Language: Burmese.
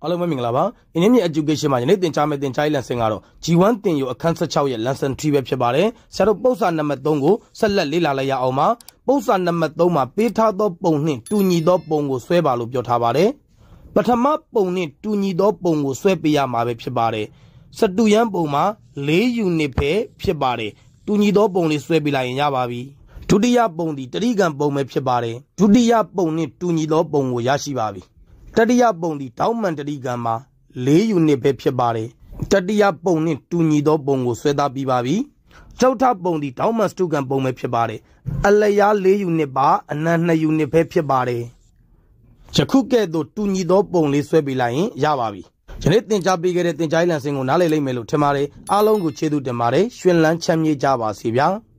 အားလုံးပဲမင်္ဂလာပါ Ingyin education မှာယနေ့သင်ကြားမယ့်သင်ကြားရေး lesson ကတော့ G1 သင်ယူအခန်း16ရဲ့ lesson-3 ပဲဖြစ်ပါတယ်ဆရာတို့ပုဒ်စာနံပါတ်3ကိုဆက်လက်လေ့လာလိုက်ရအောင်ပါပုဒ်စာနံပါတ်3မှာပေးထားသောပုံနှင့်တူညီသောပုံကိုဆွဲပါလို့ပြောထားပါတယ်ပထမပုံနှင့်တူညီသောပုံကိုဆွဲပေးရမှာပဲဖြစ်ပါတယ်စတူယန်ပုံမှာ4 unit ပဲဖြစ်ပါတယ်တူညီသောပုံလေးဆွဲပေးလိုက်ရင်ရပါပြီဒုတိယပုံဒီတတိကံပုံပဲဖြစ်ပါတယ်ဒုတိယပုံနှင့်တူညီသောပုံကိုရရှိပါပြီတတိယပုံဒီတောင်းမှန်တတိကံမှာ4 unit ပဲဖြစ်ပါတယ်တတိယပုံနှင့်တူညီသောပုံကိုဆွဲသားပြီးပါပြီကျုပ်ထပုံဒီတောင်းမှန်စတုကံပုံပဲဖြစ်ပါတယ်အလျား4 unit ပါအနံ2 unit ပဲဖြစ်ပါတယ်ယခုကဲ့သို့တူညီသောပုံလေးဆွဲပေးလိုက်ရင်ရပါပြီယနေ့သင်ကြားပေးခဲ့တဲ့သင်ကြားရေး lesson ကိုနားလည်လိမ့်မယ်လို့ထင်ပါတယ်အားလုံးကိုကျေးဇူးတင်ပါတယ်ရှင်လန်းချမ်းမြေ့ကြပါစေဗျာ